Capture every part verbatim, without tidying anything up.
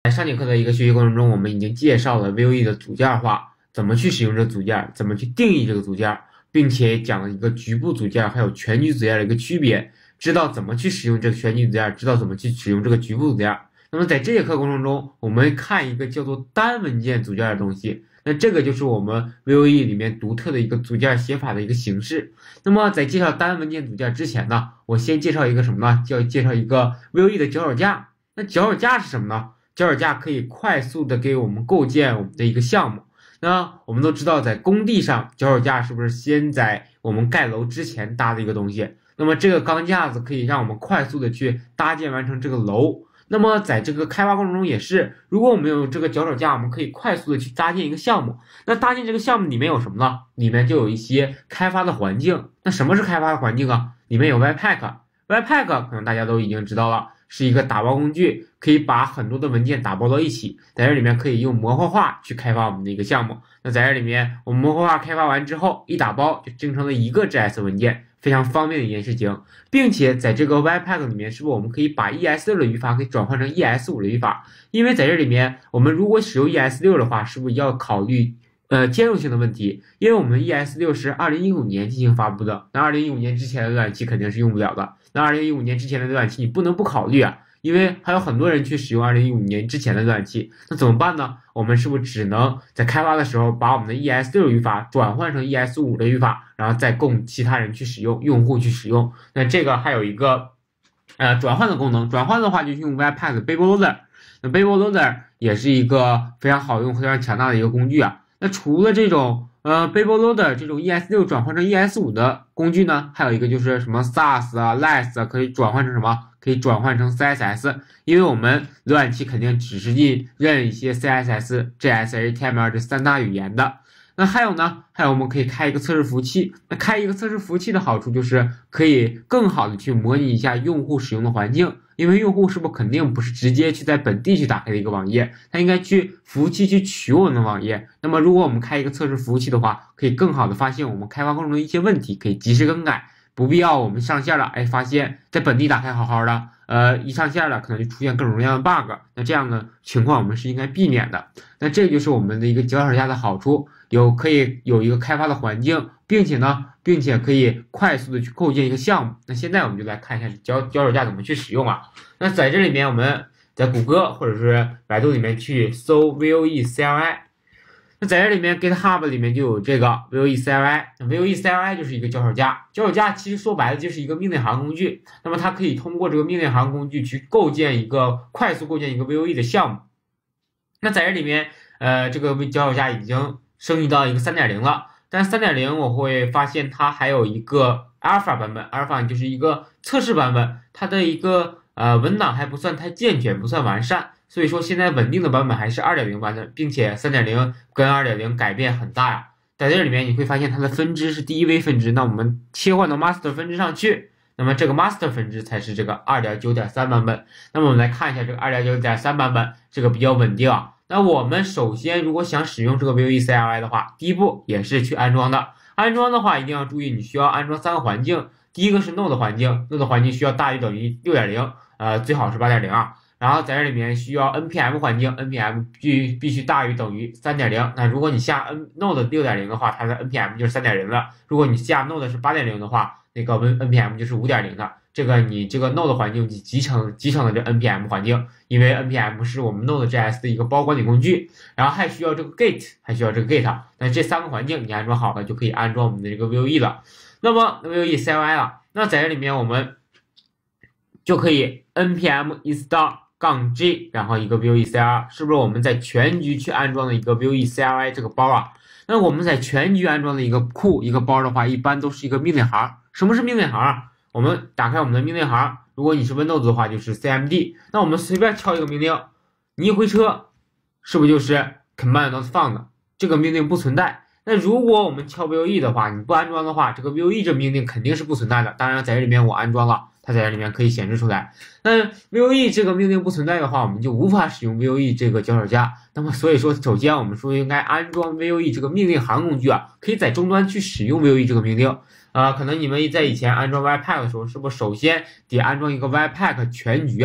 在上节课的一个学习过程中，我们已经介绍了 V O E 的组件化，怎么去使用这个组件，怎么去定义这个组件，并且讲了一个局部组件还有全局组件的一个区别，知道怎么去使用这个全局组件，知道怎么去使用这个局部组件。那么在这节课过程中，我们看一个叫做单文件组件的东西。那这个就是我们 V O E 里面独特的一个组件写法的一个形式。那么在介绍单文件组件之前呢，我先介绍一个什么呢？就要介绍一个 V O E 的脚手架。那脚手架是什么呢？脚手架可以快速的给我们构建我们的一个项目。那我们都知道，在工地上，脚手架是不是先在我们盖楼之前搭的一个东西？那么这个钢架子可以让我们快速的去搭建完成这个楼。那么在这个开发过程中也是，如果我们有这个脚手架，我们可以快速的去搭建一个项目。那搭建这个项目里面有什么呢？里面就有一些开发的环境。那什么是开发的环境啊？里面有 Webpack。Webpack 可能大家都已经知道了，是一个打包工具，可以把很多的文件打包到一起，在这里面可以用模块化去开发我们的一个项目。那在这里面，我们模块化开发完之后，一打包就生成了一个 J S 文件。非常方便的一件事情，并且在这个 Webpack 里面，是不是我们可以把 E S 六 的语法给转换成 E S 五 的语法？因为在这里面，我们如果使用 E S 六 的话，是不是要考虑呃兼容性的问题？因为我们 E S 六 是二零一五年进行发布的，那二零一五年之前的浏览器肯定是用不了的。那二零一五年之前的浏览器你不能不考虑啊，因为还有很多人去使用二零一五年之前的浏览器，那怎么办呢？我们是不是只能在开发的时候把我们的 E S 六 语法转换成 E S 五 的语法，然后再供其他人去使用，用户去使用？那这个还有一个呃转换的功能，转换的话就用 Webpack 的 Babel Loader。那 Babel Loader 也是一个非常好用、非常强大的一个工具啊。那除了这种呃 Babel Loader 这种 E S 六 转换成 E S 五 的工具呢，还有一个就是什么 Sass 啊、Less 啊，可以转换成什么？可以转换成 C S S， 因为我们浏览器肯定只是认认一些 C S S、J S、H T M L 这三大语言的。那还有呢？还有我们可以开一个测试服务器。那开一个测试服务器的好处就是可以更好的去模拟一下用户使用的环境，因为用户是不是肯定不是直接去在本地去打开的一个网页，他应该去服务器去取我们的网页。那么如果我们开一个测试服务器的话，可以更好的发现我们开发过程中的一些问题，可以及时更改。不必要我们上线了，哎，发现在本地打开好好的，呃，一上线了可能就出现各种各样的 bug， 那这样的情况我们是应该避免的。那这就是我们的一个脚手架的好处，有可以有一个开发的环境，并且呢，并且可以快速的去构建一个项目。那现在我们就来看一下脚脚手架怎么去使用啊。那在这里面，我们在谷歌或者是百度里面去搜 V O E C L I。那在这里面 GitHub 里面就有这个 V O E C L I，V O E C L I 就是一个脚手架，脚手架其实说白了就是一个命令行工具，那么它可以通过这个命令行工具去构建一个快速构建一个 V O E 的项目。那在这里面，呃，这个脚手架已经升级到一个 三点零 了，但 三点零 我会发现它还有一个 Alpha 版本 ，Alpha 就是一个测试版本，它的一个呃文档还不算太健全，不算完善。所以说现在稳定的版本还是 二点零 版本，并且 三点零 跟 二点零 改变很大呀。在这里面你会发现它的分支是第一位分支，那我们切换到 master 分支上去，那么这个 master 分支才是这个 二点九点三 版本。那么我们来看一下这个 二点九点三 版本，这个比较稳定啊。那我们首先如果想使用这个 V O E C L I 的话，第一步也是去安装的。安装的话一定要注意，你需要安装三个环境。第一个是 Node 环境 ，Node 环境需要大于等于 六点零， 呃，最好是 八点零 啊。然后在这里面需要 N P M 环境 ，N P M 必必须大于等于 三点零。那如果你下 N Node 六点零 的话，它的 N P M 就是 三点零 了。如果你下 Node 是 八点零 的话，那个 N P M 就是 五点零 的。这个你这个 Node 环境集成集成的这 N P M 环境，因为 N P M 是我们 Node.js 的一个包管理工具，然后还需要这个 Git， 还需要这个 Git。那这三个环境你安装好了，就可以安装我们的这个 V O E 了。那么 V O E C L I 了，那在这里面我们就可以 npm install杠 G， 然后一个 V O E C L I， 是不是我们在全局去安装的一个 V O E C L I 这个包啊？那我们在全局安装的一个库一个包的话，一般都是一个命令行。什么是命令行啊？我们打开我们的命令行，如果你是 Windows 的话，就是 C M D。那我们随便敲一个命令，你一回车，是不是就是 command not found？ 这个命令不存在。那如果我们敲 V O E 的话，你不安装的话，这个 V O E 这命令肯定是不存在的。当然，在这里面我安装了。它在这里面可以显示出来。那 V O E 这个命令不存在的话，我们就无法使用 V O E 这个脚手架。那么所以说，首先我们说应该安装 V O E 这个命令行工具啊，可以在终端去使用 V O E 这个命令。啊、呃，可能你们在以前安装 Webpack 的时候，是不是首先得安装一个 Webpack 全局啊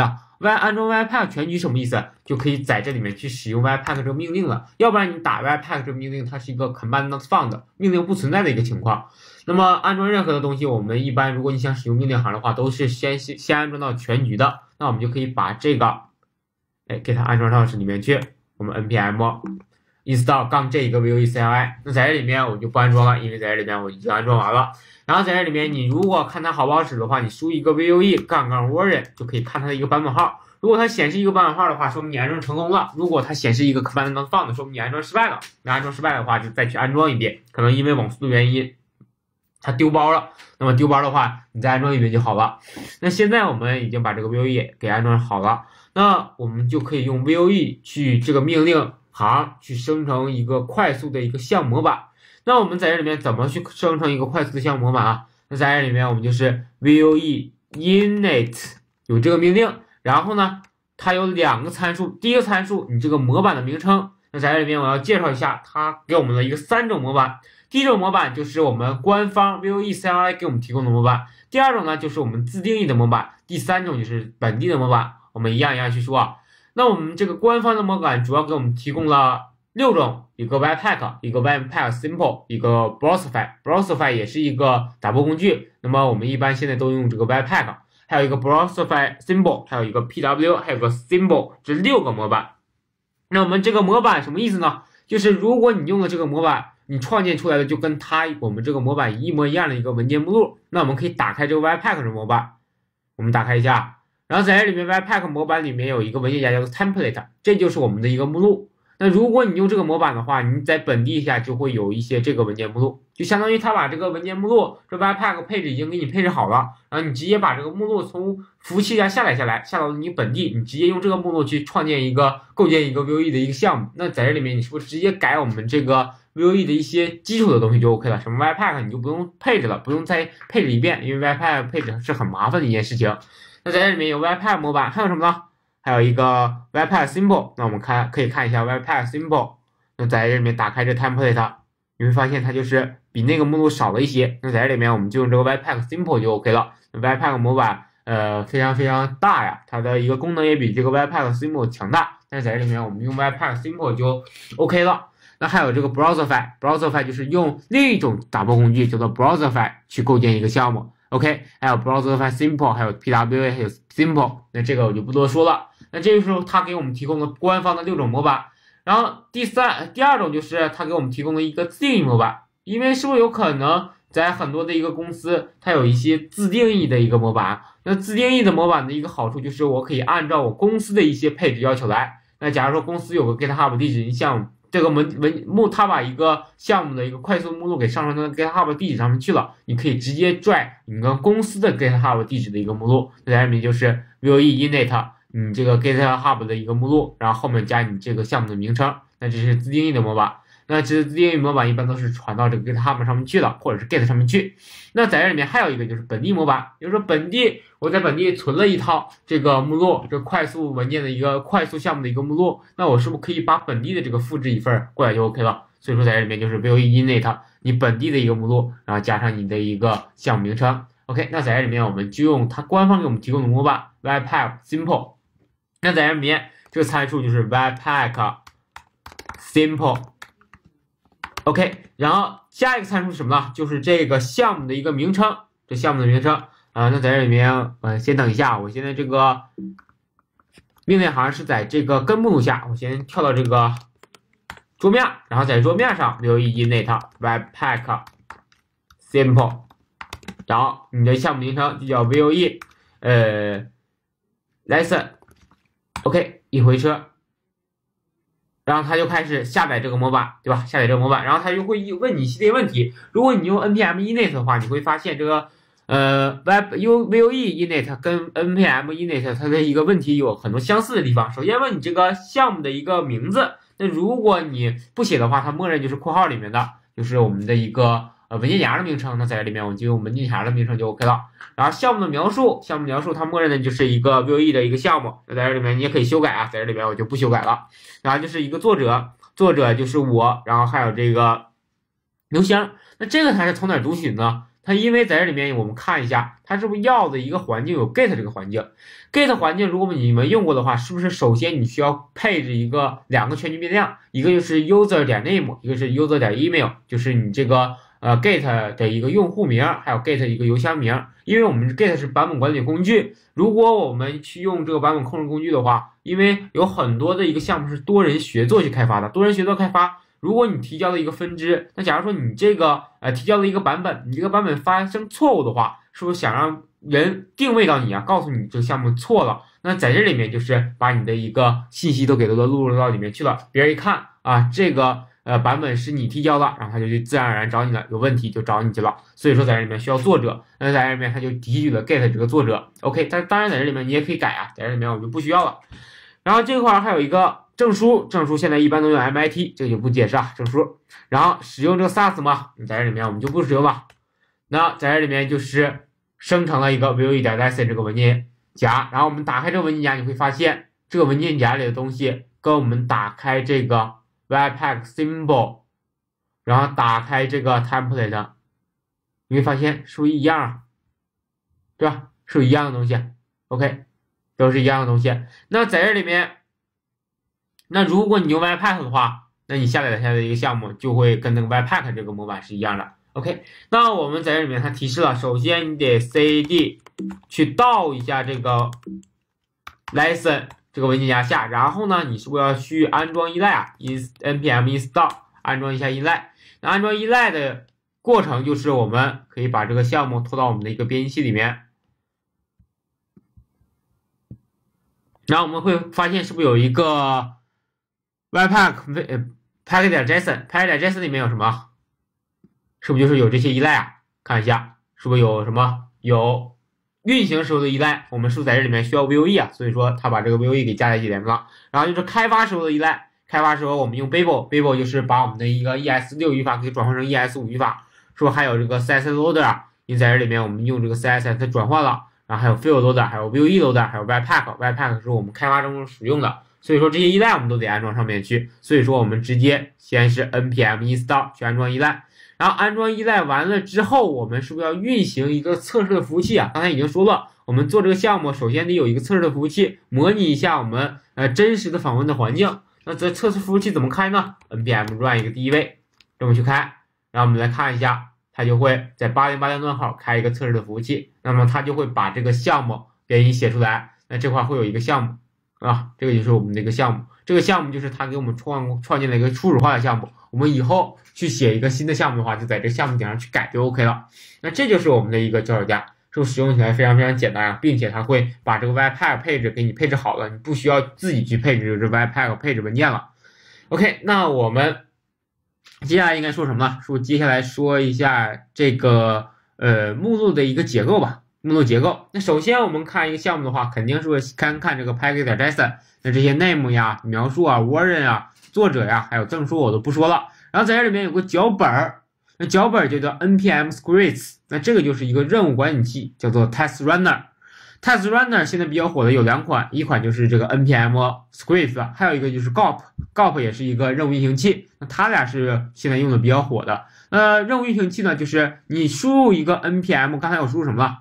y 安装 Webpack 全局什么意思？就可以在这里面去使用 Webpack 这个命令了。要不然你打 Webpack 这个命令，它是一个 command not found 命令不存在的一个情况。那么安装任何的东西，我们一般如果你想使用命令行的话，都是先先安装到全局的。那我们就可以把这个，哎，给它安装到这里面去。我们 npm install 杠这一个 Vue C L I， 那在这里面我就不安装了，因为在这里面我已经安装完了。然后在这里面，你如果看它好不好使的话，你输一个 Vue 杠杠 version 就可以看它的一个版本号。如果它显示一个版本号的话，说明你安装成功了；如果它显示一个 command not found， 说明你安装失败了。那安装失败的话，就再去安装一遍，可能因为网速的原因，它丢包了。那么丢包的话，你再安装一遍就好了。那现在我们已经把这个 Vue 给安装好了，那我们就可以用 Vue 去这个命令行去生成一个快速的一个项模板。那我们在这里面怎么去生成一个快速的项模板啊？那在这里面我们就是 Vue init 有这个命令，然后呢，它有两个参数，第一个参数你这个模板的名称。那在这里面我要介绍一下，它给我们的一个三种模板。第一种模板就是我们官方 Vue C L I 给我们提供的模板，第二种呢就是我们自定义的模板，第三种就是本地的模板。我们一样一样去说啊。那我们这个官方的模板主要给我们提供了六种，一个 Webpack， 一个 Webpack Simple， 一个 Browserify，Browserify 也是一个打包工具。那么我们一般现在都用这个 Webpack， 还有一个 Browserify Simple， 还有一个 P W， 还有个 Symbol， 这六个模板。那我们这个模板什么意思呢？就是如果你用了这个模板，你创建出来的就跟它我们这个模板一模一样的一个文件目录，那我们可以打开这个 Webpack 的模板，我们打开一下。然后在这里面 Webpack 模板里面有一个文件夹叫做 template， 这就是我们的一个目录。那如果你用这个模板的话，你在本地下就会有一些这个文件目录，就相当于它把这个文件目录这 Webpack 配置已经给你配置好了，然后你直接把这个目录从服务器下下载下来，下到你本地，你直接用这个目录去创建一个构建一个 Vue 的一个项目。那在这里面你是不是直接改我们这个 Vue 的一些基础的东西就 OK 了？什么 Webpack 你就不用配置了，不用再配置一遍，因为 Webpack 配置是很麻烦的一件事情。那在这里面有 Webpack 模板，还有什么呢？还有一个 Webpack Simple。那我们看可以看一下 Webpack Simple。那在这里面打开这 template， 你会发现它就是比那个目录少了一些。那在这里面我们就用这个 Webpack Simple 就 OK 了。Webpack 模板呃非常非常大呀，它的一个功能也比这个 Webpack Simple 强大。但是在这里面我们用 Webpack Simple 就 OK 了。那还有这个 Browserify，Browserify 就是用另一种打包工具叫做 Browserify 去构建一个项目。OK， 还有 Browserify Simple， 还有 P W A， 还有 Simple， 那这个我就不多说了。那这个时候它给我们提供了官方的六种模板，然后第三、第二种就是它给我们提供了一个自定义模板，因为是不是有可能在很多的一个公司，它有一些自定义的一个模板？那自定义的模板的一个好处就是我可以按照我公司的一些配置要求来。那假如说公司有个 GitHub 地址，你像这个文文目，它把一个项目的一个快速目录给上传到 GitHub 地址上面去了，你可以直接拽你跟公司的 GitHub 地址的一个目录，在这里面就是 Vue init 你这个 GitHub 的一个目录，然后后面加你这个项目的名称，那这是自定义的模板。那这自定义模板一般都是传到这个 GitHub 上面去了，或者是 Git 上面去。那在这里面还有一个就是本地模板，比如说本地我在本地存了一套这个目录，这快速文件的一个快速项目的一个目录，那我是不是可以把本地的这个复制一份过来就 OK 了？所以说在这里面就是 Vue init 你本地的一个目录，然后加上你的一个项目名称。OK， 那在这里面我们就用它官方给我们提供的模板 Webpack Simple。那在这里面这个参数就是 Webpack Simple。OK， 然后下一个参数是什么呢？就是这个项目的一个名称，这项目的名称啊、呃。那在这里面，呃，先等一下，我现在这个命令行是在这个根目录下，我先跳到这个桌面，然后在桌面上 Vue init Webpack Simple， 然后你的项目名称就叫 Vue 呃 lesson。OK， 一回车。然后它就开始下载这个模板，对吧？下载这个模板，然后它就会问你一系列问题。如果你用 npm init 的话，你会发现这个呃 web u vue init 跟 npm init 它的一个问题有很多相似的地方。首先问你这个项目的一个名字，那如果你不写的话，它默认就是括号里面的，就是我们的一个呃文件夹的名称。那在这里面我们就用文件夹的名称就 OK 了。然后项目的描述，项目描述它默认的就是一个 Vue 的一个项目，那在这里面你也可以修改啊，在这里面我就不修改了。然后就是一个作者，作者就是我，然后还有这个邮箱。那这个它是从哪儿读取呢？ 它因为在这里面我们看一下，它是不是要的一个环境有 get 这个环境 ，get 环境如果你们用过的话，是不是首先你需要配置一个两个全局变量，一个就是 user 点 name， 一个是 user 点 email， 就是你这个呃 get 的一个用户名，还有 get 一个邮箱名。因为我们 get 是版本管理工具，如果我们去用这个版本控制工具的话，因为有很多的一个项目是多人协作去开发的，多人协作开发。如果你提交了一个分支，那假如说你这个呃提交了一个版本，你这个版本发生错误的话，是不是想让人定位到你啊，告诉你这个项目错了？那在这里面就是把你的一个信息都给它都录入到里面去了，别人一看啊，这个呃版本是你提交的，然后他就去自然而然找你了，有问题就找你去了。所以说在这里面需要作者，那在这里面他就提取了 get 这个作者 ，OK， 但当然在这里面你也可以改啊，在这里面我就不需要了。然后这块还有一个证书，证书现在一般都用 M I T， 这个就不解释啊，证书。然后使用这个 S A S 嘛，你在这里面我们就不使用了。那在这里面就是生成了一个 vue 点 lesson 这个文件夹，然后我们打开这个文件夹，你会发现这个文件夹里的东西跟我们打开这个 Webpack symbol， 然后打开这个 template， 你会发现是不是一样啊？对吧？是不是一样的东西 ？OK， 都是一样的东西。那在这里面，那如果你用 Webpack 的话，那你下载下来的一个项目就会跟那个 Webpack 这个模板是一样的。OK， 那我们在这里面它提示了，首先你得 cd 去盗一下这个 lesson 这个文件夹下，然后呢，你是不是要去安装依赖啊 ？npm install 安装一下依赖。那安装依赖的过程就是我们可以把这个项目拖到我们的一个编辑器里面，然后我们会发现是不是有一个 Webpack 呃 package 点 json package 点 json 里面有什么？是不是就是有这些依赖啊？看一下是不是有什么有运行时候的依赖，我们是不是在这里面需要 vue 啊？所以说他把这个 vue 给加在这里面了。然后就是开发时候的依赖，开发时候我们用 Babel Babel 就是把我们的一个 E S 六 语法给转换成 E S 五 语法，是不是还有这个 C S S loader 啊？你在这里面我们用这个 C S S 转换了，然后还有 field loader， 还有 vue loader， 还有 Webpack Webpack 是我们开发中使用的。所以说这些依赖我们都得安装上面去，所以说我们直接先是 npm install 去安装依赖。然后安装依赖完了之后，我们是不是要运行一个测试的服务器啊？刚才已经说了，我们做这个项目，首先得有一个测试的服务器，模拟一下我们呃真实的访问的环境。那这测试服务器怎么开呢 ？npm run 一个 div， 这么去开。然后我们来看一下，它就会在八零八零段号开一个测试的服务器，那么它就会把这个项目给你写出来。那这块会有一个项目啊，这个就是我们的一个项目。这个项目就是它给我们创创建了一个初始化的项目。我们以后去写一个新的项目的话，就在这个项目顶上去改就 OK 了。那这就是我们的一个脚手架，是不是使用起来非常非常简单啊？并且它会把这个 Webpack 配置给你配置好了，你不需要自己去配置这 Webpack 配置文件了。OK， 那我们接下来应该说什么呢？是不是接下来说一下这个呃目录的一个结构吧？目录结构。那首先我们看一个项目的话，肯定是会看看这个 package 点 json， 那这些 name 呀、描述啊、version 啊、作者呀，还有证书我都不说了。然后在这里面有个脚本儿，那脚本就叫 npm scripts， 那这个就是一个任务管理器，叫做 test runner。test runner 现在比较火的有两款，一款就是这个 npm scripts， 还有一个就是 gop，gop 也是一个任务运行器，那它俩是现在用的比较火的。呃，任务运行器呢，就是你输入一个 npm， 刚才我输入什么了？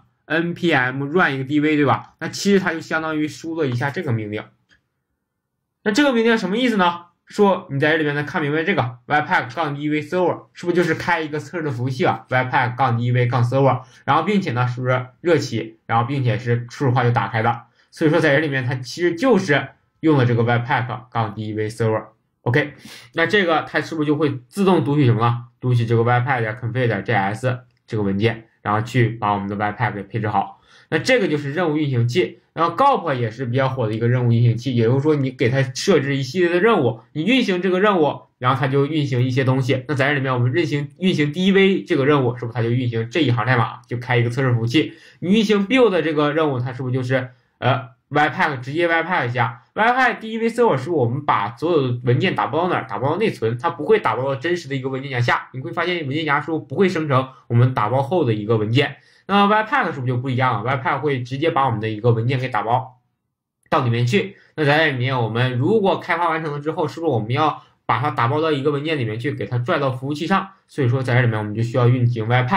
npm run 一个 div 对吧？那其实它就相当于输了一下这个命令。那这个命令什么意思呢？说你在这里面能看明白这个 webpack 杠 div server 是不是就是开一个测试的服务器啊 ？webpack 杠 div 杠 server， 然后并且呢是不是热起，然后并且是初始化就打开的？所以说在这里面它其实就是用了这个 webpack 杠 div server。OK， 那这个它是不是就会自动读取什么呢？读取这个 webpack 点 config 点 js 这个文件，然后去把我们的 webpack 给配置好。那这个就是任务运行器，然后 gop 也是比较火的一个任务运行器，也就是说你给它设置一系列的任务，你运行这个任务，然后它就运行一些东西。那在这里面我们运行运行 div 这个任务，是不是它就运行这一行代码，就开一个测试服务器？你运行 build 这个任务，它是不是就是呃 webpack 直接 webpack 一下 webpack div server 是我们把所有的文件打包到哪儿？打包到内存，它不会打包到真实的一个文件夹下。你会发现文件夹是不是不会生成我们打包后的一个文件？那 Webpack 是不是就不一样了 ？Webpack 会直接把我们的一个文件给打包到里面去。那在这里面，我们如果开发完成了之后，是不是我们要把它打包到一个文件里面去，给它拽到服务器上？所以说在这里面我们就需要运行 Webpack。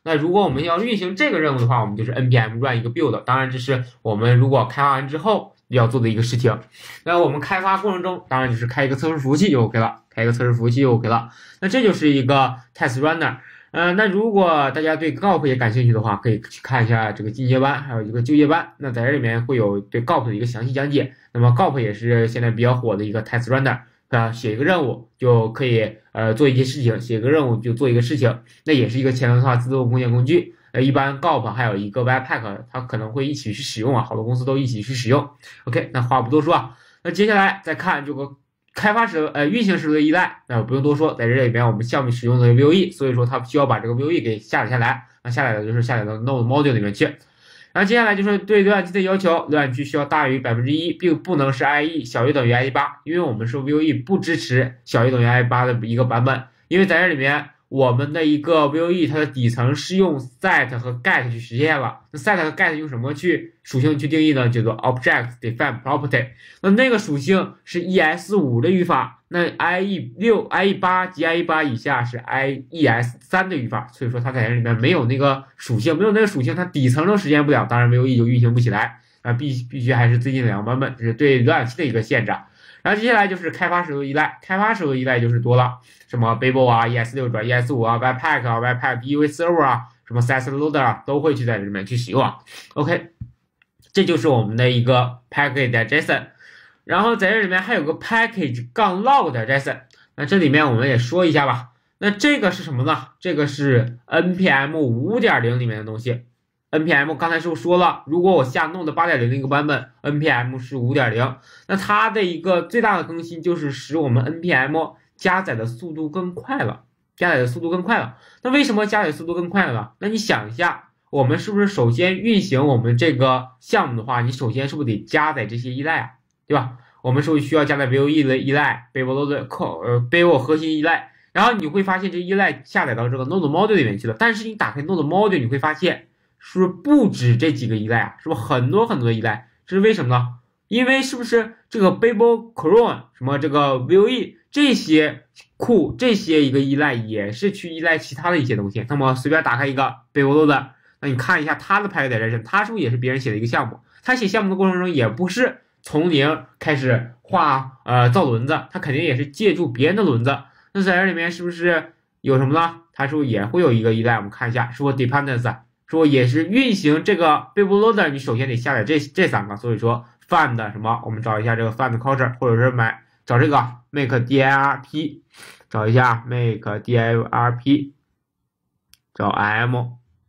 那如果我们要运行这个任务的话，我们就是 npm run 一个 build， 当然这是我们如果开发完之后要做的一个事情。那我们开发过程中，当然就是开一个测试服务器就 OK 了，开一个测试服务器就 OK 了。那这就是一个 test runner。呃，那如果大家对 G O P 也感兴趣的话，可以去看一下这个进阶班，还有一个就业班。那在这里面会有对 G O P 的一个详细讲解。那么 G O P 也是现在比较火的一个 test runner， 啊，写一个任务就可以呃做一些事情，写个任务就做一个事情，那也是一个前端化自动共建工具。呃，一般 G O P 还有一个 Webpack， 它可能会一起去使用啊，好多公司都一起去使用。OK， 那话不多说啊，那接下来再看这个。开发时呃运行时的依赖，那不用多说，在这里边我们项目使用的 V O E， 所以说它需要把这个 V O E 给下载下来，那下载的就是下载到 Node Module 里面去。然后接下来就是对浏览器的要求，浏览器需要大于百分之一，并不能是 I E 小于等于 I E 八，因为我们是 V O E 不支持小于等于 I E 八的一个版本，因为在这里面我们的一个 V O E 它的底层是用 set 和 get 去实现了。那 set 和 get 用什么去属性去定义呢？叫做 object define property。那那个属性是 E S 五 的语法，那 I E 六、I E 八及 I E 八以下是 I E S 三 的语法，所以说它在这里面没有那个属性，没有那个属性，它底层都实现不了，当然 V O E 就运行不起来啊，必必须还是最近两个版本，这是对浏览器的一个限制。然后接下来就是开发时候依赖，开发时候依赖就是多了，什么 Babel 啊、E S 六 转 E S 五 啊、Webpack 啊、Webpack D V Server 啊、什么 Site Loader 啊，都会去在这里面去使用啊。OK， 这就是我们的一个 package.json， 然后在这里面还有个 package 杠 log.json， 那这里面我们也说一下吧。那这个是什么呢？这个是 N P M 五点零 里面的东西。N P M 刚才是不是说了，如果我下 Node 八点零 的一个版本 ，N P M 是 五点零， 那它的一个最大的更新就是使我们 N P M 加载的速度更快了，加载的速度更快了。那为什么加载速度更快了呢？那你想一下，我们是不是首先运行我们这个项目的话，你首先是不是得加载这些依赖啊，对吧？我们是不是需要加载 V O E 的依赖 ，Babel 的 core 呃 Babel 核心依赖，然后你会发现这依赖下载到这个 Node Module 里面去了，但是你打开 Node Module， 你会发现。是不是不止这几个依赖啊？是不是很多很多的依赖？这是为什么呢？因为是不是这个 Babel cron 什么这个 V O E 这些库这些一个依赖也是去依赖其他的一些东西。那么随便打开一个 Babel 的，那你看一下它的 package.json， 它是不是也是别人写的一个项目？他写项目的过程中也不是从零开始画呃造轮子，他肯定也是借助别人的轮子。那在这里面是不是有什么呢？它是不是也会有一个依赖？我们看一下，是不是 dependence？说也是运行这个 Babel loader， 你首先得下载这这三个，所以说 find 什么，我们找一下这个 find culture， 或者是买找这个 make dirp， 找一下 make dirp， 找 m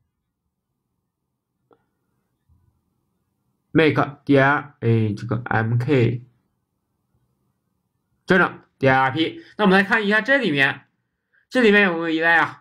make dir 哎这个 mk 这样 dirp。那我们来看一下这里面，这里面有没有依赖啊？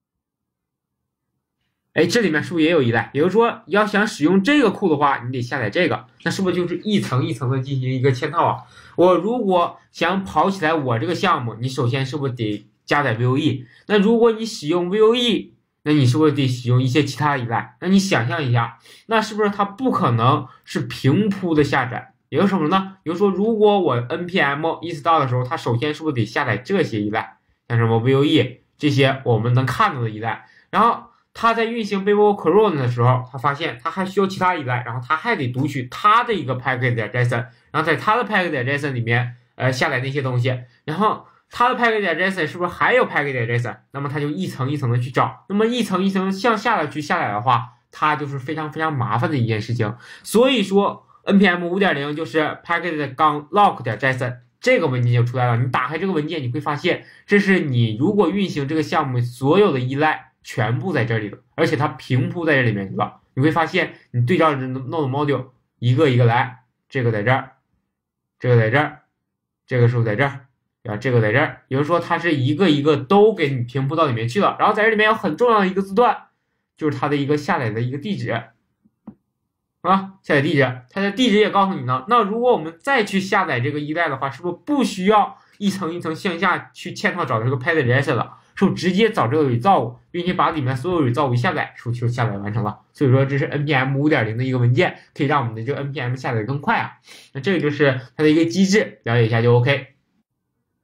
哎，这里面是不是也有依赖？也就是说，要想使用这个库的话，你得下载这个，那是不是就是一层一层的进行一个嵌套啊？我如果想跑起来我这个项目，你首先是不是得加载 V O E？ 那如果你使用 V O E， 那你是不是得使用一些其他的依赖？那你想象一下，那是不是它不可能是平铺的下载？也就是什么呢？比如说，如果我 N P M install 的时候，它首先是不是得下载这些依赖，像什么 V O E 这些我们能看到的依赖，然后。他在运行 Babel cron 的时候，他发现他还需要其他依赖，然后他还得读取他的一个 package.json， 然后在他的 package.json 里面，呃，下载那些东西，然后他的 package.json 是不是还有 package.json？ 那么他就一层一层的去找，那么一层一层向下的去下载的话，它就是非常非常麻烦的一件事情。所以说 N P M 五点零 就是 package.log.json。这个文件就出来了，你打开这个文件，你会发现，这是你如果运行这个项目所有的依赖。全部在这里了，而且它平铺在这里面去了。你会发现，你对照着 Node Module 一个一个来，这个在这儿，这个在这儿，这个是不是在这儿？然后这个在这儿，也就是说它是一个一个都给你平铺到里面去了。然后在这里面有很重要的一个字段，就是它的一个下载的一个地址啊，下载地址，它的地址也告诉你呢。那如果我们再去下载这个依赖的话，是不是不需要一层一层向下去嵌套找这个 package.json 了？是不是直接找这个 resolve， 并且把里面所有 resolve 一下载，是不是就下载完成了？所以说这是 N P M 五点零 的一个文件，可以让我们的这个 N P M 下载更快啊。那这个就是它的一个机制，了解一下就 OK。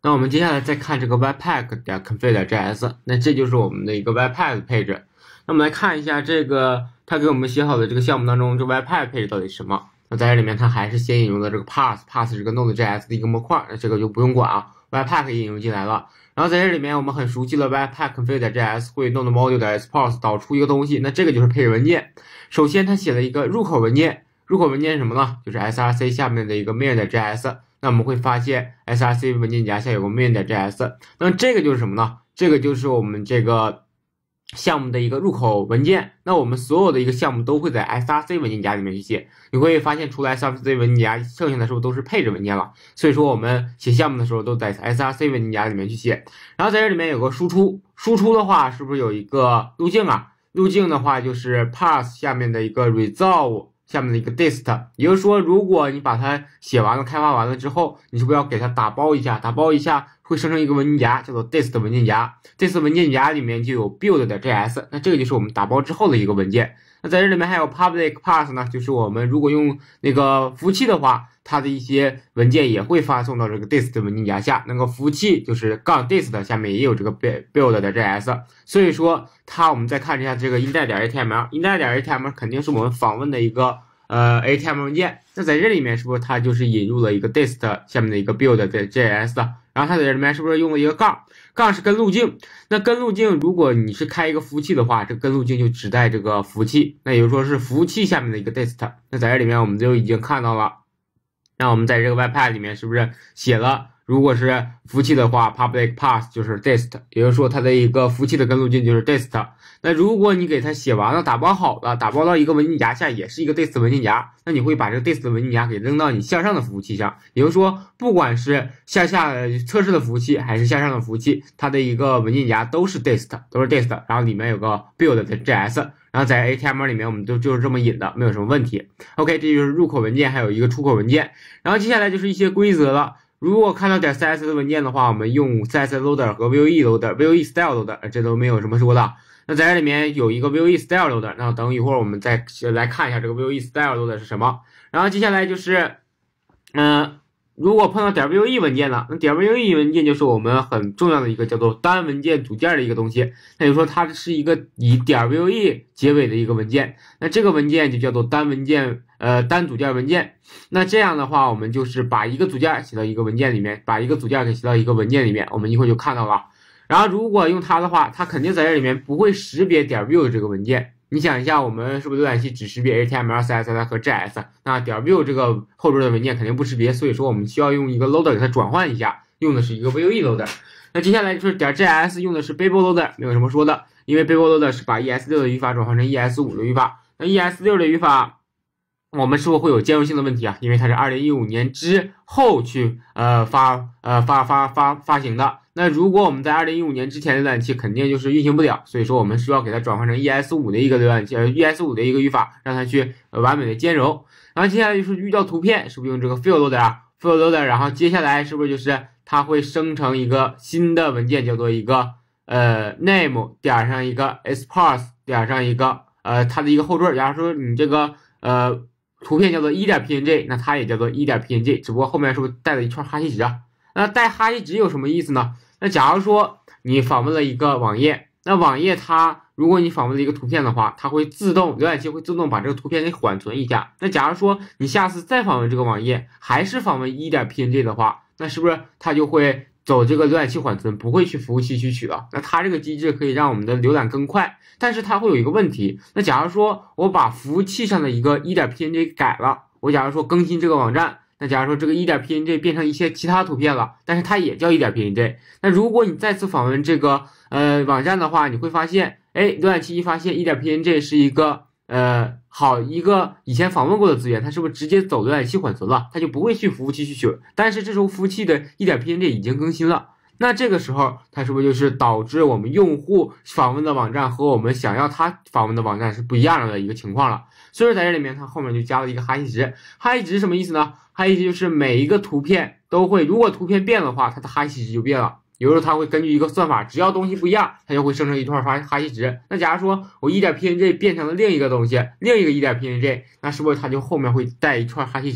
那我们接下来再看这个 webpack 点 config 点 js， 那这就是我们的一个 webpack 配置。那我们来看一下这个它给我们写好的这个项目当中，这 webpack 配置到底是什么？那在这里面它还是先引用了这个 pass，pass 是这个 node.js 的一个模块，那这个就不用管啊 ，webpack 引用进来了。然后在这里面我们很熟悉了 webpack config 点 js 会 node module 点 export 导出一个东西，那这个就是配置文件。首先它写了一个入口文件，入口文件是什么呢？就是 src 下面的一个 main 点 js。那我们会发现 src 文件夹下有个 main 点 js， 那么这个就是什么呢？这个就是我们这个项目的一个入口文件。那我们所有的一个项目都会在 src 文件夹里面去写，你会发现除了 src 文件夹，剩下的是不是都是配置文件了？所以说我们写项目的时候都在 src 文件夹里面去写。然后在这里面有个输出，输出的话是不是有一个路径啊？路径的话就是 pass 下面的一个 resolve。下面的一个 dist， 也就是说，如果你把它写完了、开发完了之后，你是不是要给它打包一下？打包一下会生成一个文件夹，叫做 dist 文件夹。dist 文件夹里面就有 build 的 js， 那这个就是我们打包之后的一个文件。那在这里面还有 public path 呢，就是我们如果用那个服务器的话，它的一些文件也会发送到这个 dist 文件夹下。那个服务器就是杠 dist 下面也有这个 build 的 js， 所以说它我们再看一下这个 index 点 html，index 点 html 肯定是我们访问的一个呃 H T M L 文件。那在这里面是不是它就是引入了一个 dist 下面的一个 build 的 js 的？然后它在这里面是不是用了一个杠？杠是根路径。那根路径，如果你是开一个服务器的话，这根路径就指代这个服务器，那也就是说是服务器下面的一个 dist。那在这里面我们就已经看到了。那我们在这个 webpack 里面是不是写了，如果是服务器的话 public path 就是 dist， 也就是说它的一个服务器的根路径就是 dist。那如果你给它写完了，打包好了，打包到一个文件夹下也是一个 dist 文件夹，那你会把这个 dist 文件夹给扔到你向上的服务器上，也就是说不管是向下测试的服务器还是向上的服务器，它的一个文件夹都是 dist， 都是 dist， 然后里面有个 build 的 js， 然后在 H T M L 里面我们都就是这么引的，没有什么问题。 OK， 这就是入口文件还有一个出口文件。然后接下来就是一些规则了。如果看到点 C S S 文件的话，我们用 C S S loader 和 V O E loader、V O E style loader， 这都没有什么说的。那在这里面有一个 V O E style loader， 那等一会儿我们再来看一下这个 V O E style loader 是什么。然后接下来就是，嗯、呃，如果碰到点 V O E 文件了，那点 V O E 文件就是我们很重要的一个叫做单文件组件的一个东西。那就是说它是一个以点 V O E 结尾的一个文件，那这个文件就叫做单文件。呃，单组件文件。那这样的话，我们就是把一个组件写到一个文件里面，把一个组件给写到一个文件里面，我们一会儿就看到了。然后如果用它的话，它肯定在这里面不会识别点 view 这个文件。你想一下，我们是不是浏览器只识别 H T M L、C S S 和 J S？ 那点 view 这个后边的文件肯定不识别，所以说我们需要用一个 loader 给它转换一下，用的是一个 V O E loader。那接下来就是点 J S 用的是 Babel loader， 没有什么说的，因为 Babel loader 是把 E S 六 的语法转换成 E S 五 的语法。那 E S 六 的语法我们是不是会有兼容性的问题啊？因为它是二零一五年之后去呃发呃发发发发行的。那如果我们在二零一五年之前的浏览器肯定就是运行不了，所以说我们需要给它转换成 E S 五 的一个浏览器，呃 E S 五 的一个语法，让它去、呃、完美的兼容。然后接下来就是遇到图片，是不是用这个 fill loader 啊 ？fill loader， 然后接下来是不是就是它会生成一个新的文件，叫做一个呃 name 点上一个 export 点上一个呃它的一个后缀。假如说你这个呃图片叫做 一点 P N G， 那它也叫做 一点 P N G， 只不过后面是不是带了一串哈希值啊？那带哈希值有什么意思呢？那假如说你访问了一个网页，那网页它如果你访问了一个图片的话，它会自动浏览器会自动把这个图片给缓存一下。那假如说你下次再访问这个网页还是访问 一点 P N G 的话，那是不是它就会走这个浏览器缓存，不会去服务器去取了？那它这个机制可以让我们的浏览更快，但是它会有一个问题。那假如说我把服务器上的一个 一点 P N G 改了，我假如说更新这个网站，那假如说这个 一点 P N G 变成一些其他图片了，但是它也叫 一点 P N G， 那如果你再次访问这个呃网站的话，你会发现，哎，浏览器一发现 一点 P N G 是一个呃好一个以前访问过的资源，它是不是直接走浏览器缓存了？它就不会去服务器去取，但是这时候服务器的 一点 P N G 已经更新了。那这个时候它是不是就是导致我们用户访问的网站和我们想要他访问的网站是不一样的一个情况了？所以说在这里面它后面就加了一个哈希值。哈希值什么意思呢？哈希值就是每一个图片都会，如果图片变的话，它的哈希值就变了。有时候它会根据一个算法，只要东西不一样，它就会生成一段哈哈希值。那假如说我 一点 P N G 变成了另一个东西，另一个 一点 P N G， 那是不是它就后面会带一串哈希值啊？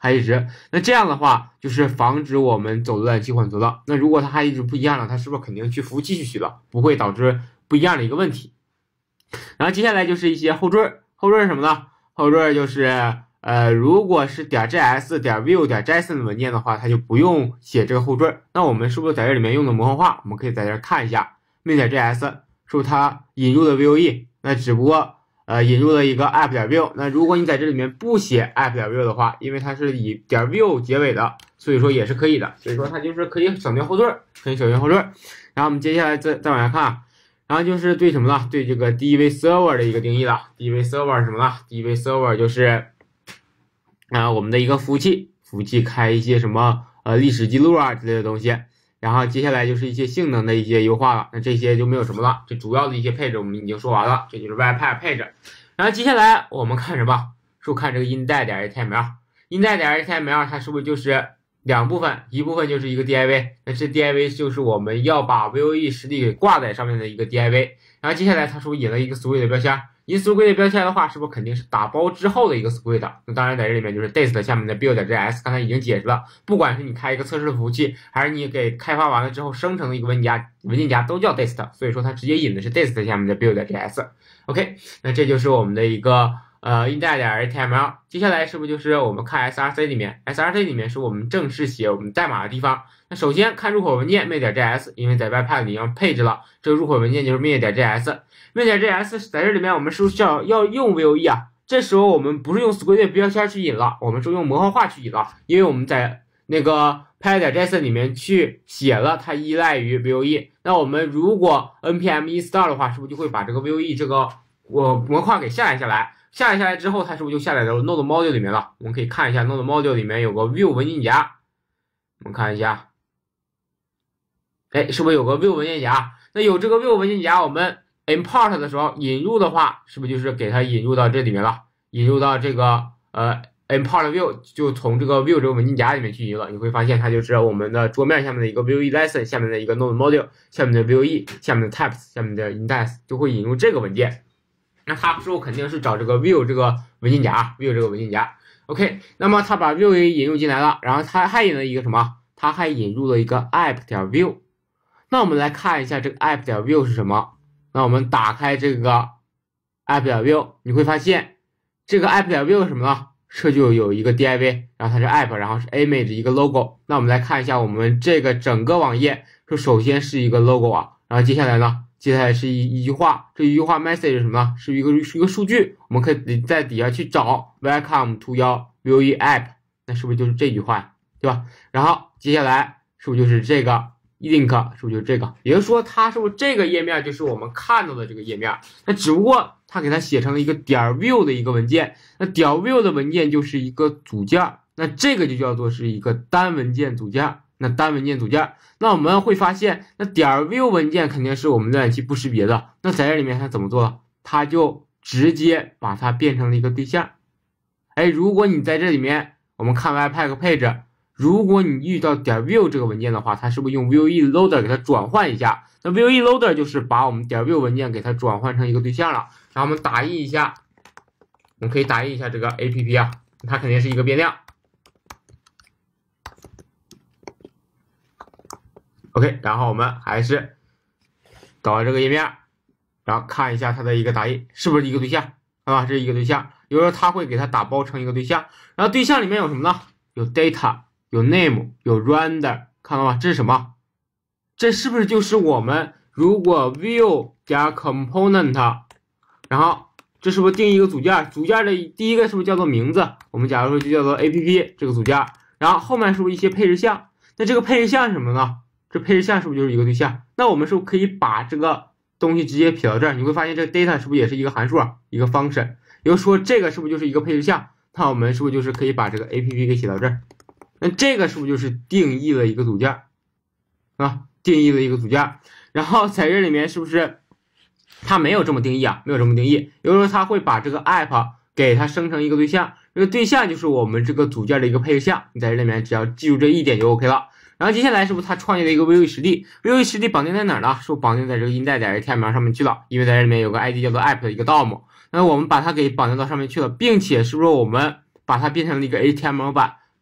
height 值。那这样的话就是防止我们走乱七混浊了。那如果它 height 值不一样了，它是不是肯定去服务器去取了，不会导致不一样的一个问题？然后接下来就是一些后缀，后缀是什么呢？后缀就是呃，如果是点 .js 点 view 点 json 的文件的话，它就不用写这个后缀。那我们是不是在这里面用的模块化？我们可以在这看一下 main 点 .js 是不是它引入的 vue？ 那只不过呃引入了一个 app 点 view。那如果你在这里面不写 app 点 view 的话，因为它是以点 view 结尾的，所以说也是可以的。所以说它就是可以省略后缀，可以省略后缀。然后我们接下来再再往下看。然后就是对什么呢？对这个 D V server 的一个定义了。D V server 是什么呢 ？D V server 就是啊、呃、我们的一个服务器，服务器开一些什么呃历史记录啊之类的东西。然后接下来就是一些性能的一些优化了。那这些就没有什么了，这主要的一些配置我们已经说完了，这就是 Webpack 配置。然后接下来我们看什么？是不是看这个 index 点 html？index 点 html 它是不是就是两部分，一部分就是一个 div， 那这 div 就是我们要把 vue 实例给挂在上面的一个 div。然后接下来它是不是引了一个 squid 的标签？引 squid 的标签的话，是不是肯定是打包之后的一个 squid？ 那当然在这里面就是 dist 下面的 build.js， 刚才已经解释了，不管是你开一个测试的服务器，还是你给开发完了之后生成的一个文件夹，文件夹都叫 dist， 所以说它直接引的是 dist 下面的 build.js。OK， 那这就是我们的一个呃 index 点 html。接下来是不是就是我们看 src 里面 ，src 里面是我们正式写我们代码的地方。那首先看入口文件 main 点 js， 因为在 Webpack 里面配置了这个入口文件就是 main 点 js。main 点 js 在这里面我们是不是要要用 vue 啊？这时候我们不是用 squid 标签去引了，我们是用模块化去引了，因为我们在那个 py 点 json 里面去写了它依赖于 vue。那我们如果 npm install 的话，是不是就会把这个 vue 这个我模块给下载下来？下载下来之后，它是不是就下载到 node module 里面了？我们可以看一下 node module 里面有个 view 文件夹，我们看一下，哎，是不是有个 view 文件夹？那有这个 view 文件夹，我们 import 的时候引入的话，是不是就是给它引入到这里面了？引入到这个呃 import view， 就从这个 view 这个文件夹里面去引了。你会发现它就是我们的桌面下面的一个 vue lesson， 下面的一个 node module， 下面的 vue， 下面的 types， 下面的 index， 就会引入这个文件。那它是不是肯定是找这个 view 这个文件夹 ，view 这个文件夹 ？OK， 那么它把 view 引入进来了，然后它还引了一个什么？它还引入了一个 app 点 view。那我们来看一下这个 app 点 view 是什么？那我们打开这个 app 点 view， 你会发现这个 app 点 view 是什么呢？这就有一个 div， 然后它是 app， 然后是 image 一个 logo。那我们来看一下我们这个整个网页，就首先是一个 logo 啊，然后接下来呢？接下来是一一句话，这一句话 message 是什么呢？是一个是一个数据，我们可以在底下去找 welcome to your vue app， 那是不是就是这句话，对吧？然后接下来是不是就是这个 link， 是不是就是这个？也就是说，它是不是这个页面就是我们看到的这个页面？那只不过它给它写成了一个点 view 的一个文件，那点 view 的文件就是一个组件，那这个就叫做是一个单文件组件。那单文件组件，那我们会发现，那点 view 文件肯定是我们浏览器不识别的。那在这里面它怎么做了？它就直接把它变成了一个对象。哎，如果你在这里面，我们看 Webpack 配置，如果你遇到点 view 这个文件的话，它是不是用 vue loader 给它转换一下？那 vue loader 就是把我们点 view 文件给它转换成一个对象了。然后我们打印一下，我们可以打印一下这个 app 啊，它肯定是一个变量。OK， 然后我们还是导到这个页面，然后看一下它的一个打印是不是一个对象啊？这是一个对象，有时候它会给它打包成一个对象，然后对象里面有什么呢？有 data， 有 name， 有 render， 看到吗？这是什么？这是不是就是我们如果 view 加 component， 然后这是不是定义一个组件？组件的第一个是不是叫做名字？我们假如说就叫做 app 这个组件，然后后面是不是一些配置项？那这个配置项是什么呢？这配置项是不是就是一个对象？那我们是不是可以把这个东西直接撇到这儿？你会发现这个 data 是不是也是一个函数啊，一个 function？ 也就是说这个是不是就是一个配置项？那我们是不是就是可以把这个 app 给写到这儿？那这个是不是就是定义了一个组件啊？定义了一个组件，然后在这里面是不是它没有这么定义啊？没有这么定义，有时候它会把这个 app 给它生成一个对象，这个对象就是我们这个组件的一个配置项。你在这里面只要记住这一点就 OK 了。然后接下来是不是它创建了一个 vue 实例 ？vue 实例绑定在哪儿呢？是不是绑定在这个 index 点 html 上面去了？因为在这里面有个 I D 叫做 app 的一个 D O M， 那我们把它给绑定到上面去了，并且是不是我们把它变成了一个 H T M L 版，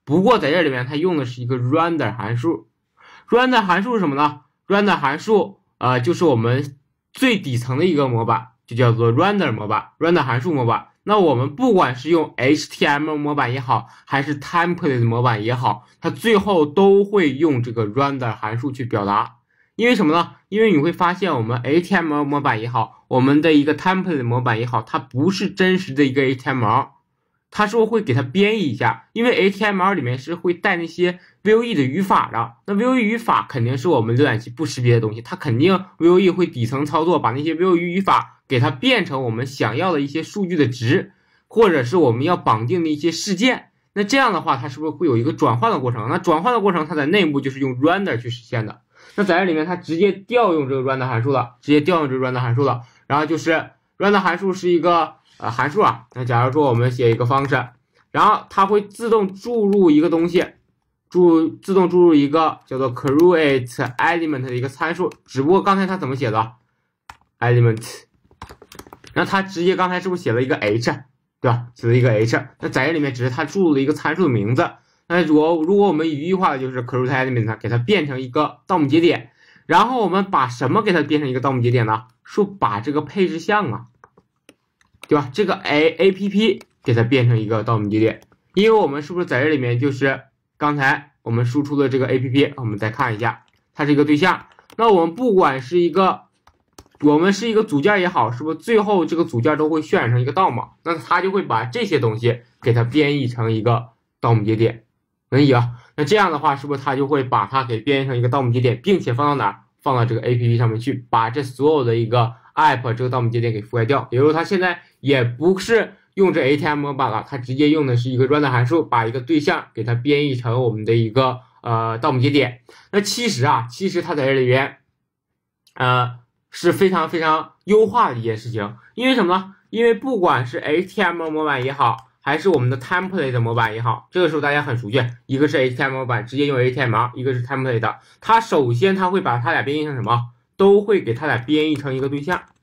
不过在这里面它用的是一个 render 函数。render 函数是什么呢 ？render 函数呃就是我们最底层的一个模板，就叫做 render 模板 ，render 函数模板。那我们不管是用 H T M L 模板也好，还是 template 模板也好，它最后都会用这个 render 函数去表达。因为什么呢？因为你会发现我们 H T M L 模板也好，我们的一个 template 模板也好，它不是真实的一个 H T M L， 它是会给它编译一下，因为 H T M L 里面是会带那些 V O E 的语法的，那 V O E 语法肯定是我们浏览器不识别的东西，它肯定 V O E 会底层操作，把那些 V O E 语法给它变成我们想要的一些数据的值，或者是我们要绑定的一些事件。那这样的话，它是不是会有一个转换的过程？那转换的过程，它在内部就是用 render 去实现的。那在这里面，它直接调用这个 render 函数了，直接调用这个 render 函数了。然后就是 render 函数是一个呃函数啊。那假如说我们写一个方式，然后它会自动注入一个东西，注自动注入一个叫做 create element 的一个参数。只不过刚才它怎么写的 element， 那它直接刚才是不是写了一个 h， 对吧？写了一个 h， 那在这里面只是它注入了一个参数的名字。那如果如果我们语义化的就是 create element， 给它变成一个盗墓节点，然后我们把什么给它变成一个盗墓节点呢？说把这个配置项啊，对吧？这个 a A P P 给它变成一个盗墓节点，因为我们是不是在这里面就是刚才我们输出的这个 A P P， 我们再看一下，它是一个对象。那我们不管是一个我们是一个组件也好，是不是最后这个组件都会渲染成一个盗墓？那它就会把这些东西给它编译成一个盗墓节点。可以啊，那这样的话，是不是它就会把它给编译成一个盗墓节点，并且放到哪儿？放到这个 A P P 上面去，把这所有的一个 app 这个盗墓节点给覆盖掉。也就是说，它现在也不是用这 H T M L 模板了，它直接用的是一个 render 函数，把一个对象给它编译成我们的一个呃盗墓节点。那其实啊，其实它在这里边，呃是非常非常优化的一件事情。因为什么呢？因为不管是 H T M L 模板也好，还是我们的 template 模板也好，这个时候大家很熟悉，一个是 H T M L 模板，直接用 H T M L， 一个是 template， 它首先它会把它俩编译成什么？都会给它俩编译成一个对象，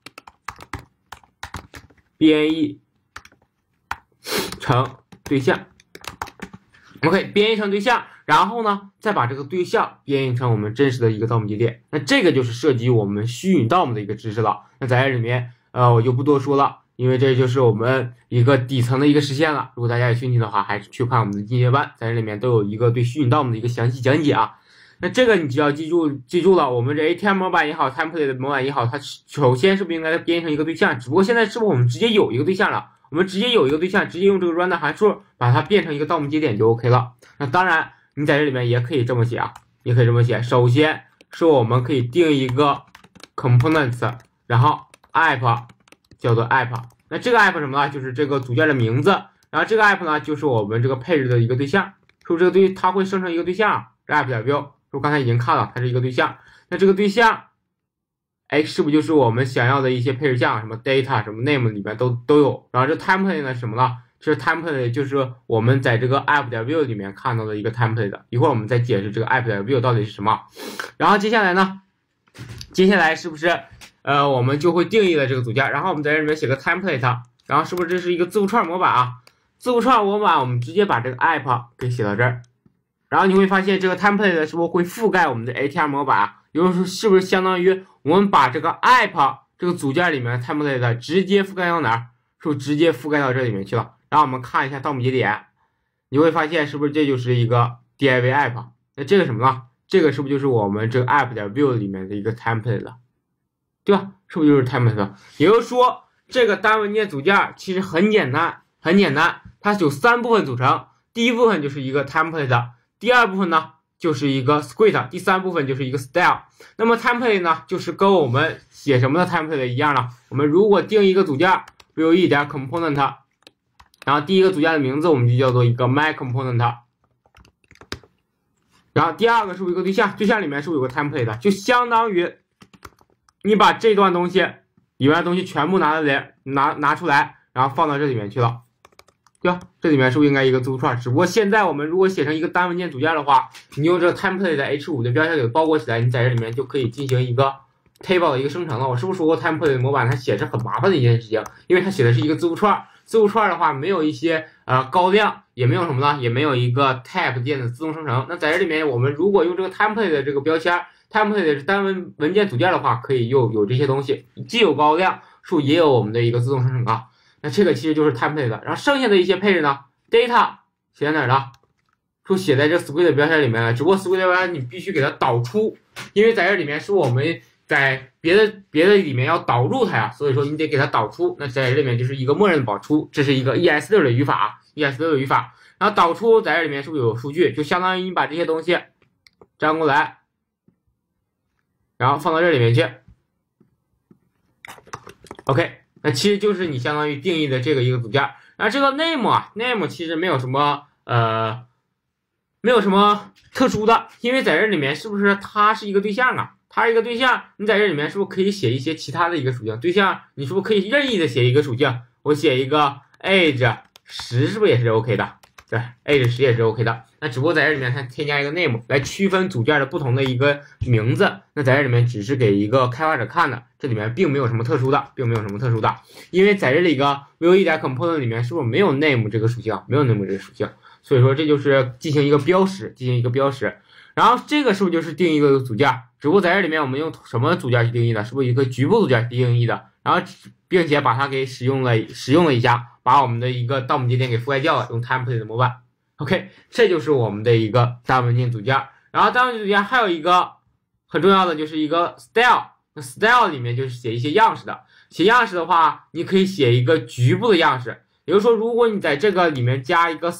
编译成对象 ，OK， 编译成对象，然后呢，再把这个对象编译成我们真实的一个盗墓节点。那这个就是涉及我们虚拟盗墓的一个知识了。那在这里面，呃，我就不多说了。因为这就是我们一个底层的一个实现了。如果大家有兴趣的话，还是去看我们的进阶班，在这里面都有一个对虚拟盗墓的一个详细讲解啊。那这个你只要记住，记住了，我们这 H T M L 模板也好 ，template 模板也好，它首先是不是应该编译成一个对象？只不过现在是不是我们直接有一个对象了？我们直接有一个对象，直接用这个 render 函数把它变成一个盗墓节点就 OK 了。那当然，你在这里面也可以这么写啊，也可以这么写。首先是我们可以定一个 components， 然后 app 叫做 app。那这个 app 什么呢？就是这个组件的名字，然后这个 app 呢，就是我们这个配置的一个对象，是不是这个对它会生成一个对象？这 app 点 view， 是不是刚才已经看了，它是一个对象。那这个对象，哎，是不是就是我们想要的一些配置项，什么 data、什么 name 里面都都有。然后这 template 呢是什么呢？这 template 就是我们在这个 app 点 view 里面看到的一个 template。一会儿我们再解释这个 app 点 view 到底是什么。然后接下来呢，接下来是不是？呃，我们就会定义了这个组件，然后我们在这里面写个 template， 然后是不是这是一个字符串模板啊？字符串模板，我们直接把这个 app 给写到这儿，然后你会发现这个 template 是不是会覆盖我们的 H T M L 模板啊？也就是说，是不是相当于我们把这个 app 这个组件里面的 template 直接覆盖到哪儿？是不是直接覆盖到这里面去了？然后我们看一下盗墓节点，你会发现是不是这就是一个 div app？ 那这个什么呢？这个是不是就是我们这个 app 点 view 里面的一个 template 了？对吧？是不是就是 template？ 也就是说，这个单文件组件其实很简单，很简单，它是由三部分组成。第一部分就是一个 template， 第二部分呢就是一个 script， 第三部分就是一个 style。那么 template 呢，就是跟我们写什么的 template 一样了。我们如果定一个组件 view 点 component， 然后第一个组件的名字我们就叫做一个 my component。然后第二个是不是一个对象？对象里面是不是有个 template？ 就相当于你把这段东西里面的东西全部拿来拿拿出来，然后放到这里面去了，对吧？这里面是不是应该一个字符串？只不过现在我们如果写成一个单文件组件的话，你用这个 template 的 H 五 的标签给包裹起来，你在这里面就可以进行一个 table 的一个生成了。我是不是说过 template 模板它写是很麻烦的一件事情？因为它写的是一个字符串， 字符串的话，没有一些呃高亮，也没有什么呢，也没有一个 type 键的自动生成。那在这里面，我们如果用这个 template 的这个标签 ，template 是单文文件组件的话，可以又有这些东西，既有高亮数，也有我们的一个自动生成啊。那这个其实就是 template 的。然后剩下的一些配置呢 ，data 写在哪儿了？说写在这 squid 标签里面了，只不过 squid 标签你必须给它导出，因为在这里面是我们在别的别的里面要导入它呀，所以说你得给它导出。那在这里面就是一个默认的导出，这是一个 E S 六 的语法 ，E S 六 的语法。然后导出在这里面是不是有数据？就相当于你把这些东西粘过来，然后放到这里面去。OK， 那其实就是你相当于定义的这个一个组件。然后这个 name 啊 ，name 其实没有什么呃。没有什么特殊的，因为在这里面是不是它是一个对象啊？它是一个对象，你在这里面是不是可以写一些其他的一个属性？对象你是不是可以任意的写一个属性？我写一个 age 十是不是也是 OK 的？对 ，age 十也是 OK 的。那只不过在这里面它添加一个 name 来区分组件的不同的一个名字。那在这里面只是给一个开发者看的，这里面并没有什么特殊的，并没有什么特殊的，因为在这里一个 Vue 点 component 里面是不是没有 name 这个属性？没有 name 这个属性。所以说这就是进行一个标识，进行一个标识，然后这个是不是就是定义一个组件？只不过在这里面我们用什么组件去定义的？是不是一个局部组件去定义的？然后并且把它给使用了使用了一下，把我们的一个到母节点给覆盖掉了，用 template 的模板。OK， 这就是我们的一个单文件组件。然后单文件组件还有一个很重要的就是一个 style， 那 style 里面就是写一些样式的。写样式的话，你可以写一个局部的样式。比如说，如果你在这个里面加一个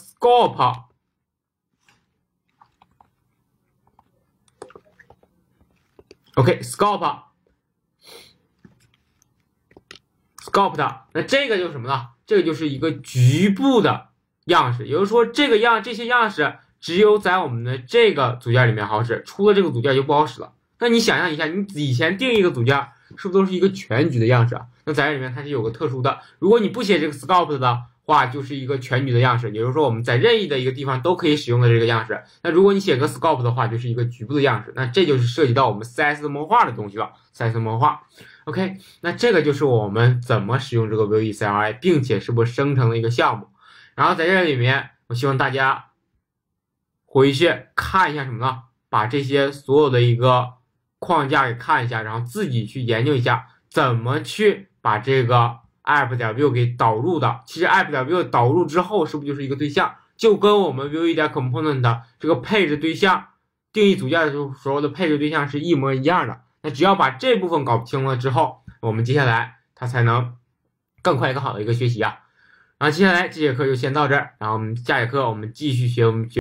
scope，OK，scope，scope， 那这个就是什么呢？这个就是一个局部的样式，也就是说，这个样这些样式只有在我们的这个组件里面好使，出了这个组件就不好使了。那你想象一下，你以前定一个组件，是不是都是一个全局的样式啊？那在这里面它是有个特殊的，如果你不写这个 scope 的话，就是一个全局的样式，也就是说我们在任意的一个地方都可以使用的这个样式。那如果你写个 scope 的话，就是一个局部的样式。那这就是涉及到我们 C S 模块的东西了 ，C S 模块。OK， 那这个就是我们怎么使用这个 Vue C L I， 并且是不是生成的一个项目。然后在这里面，我希望大家回去看一下什么呢？把这些所有的一个框架给看一下，然后自己去研究一下怎么去把这个 app.vue 给导入的。其实 app.vue 导入之后是不是就是一个对象？就跟我们 Vue 点 component 的这个配置对象定义组件的时候的配置对象是一模一样的。那只要把这部分搞清了之后，我们接下来它才能更快更好的一个学习啊。然后接下来这节课就先到这儿，然后我们下节课我们继续学我们学。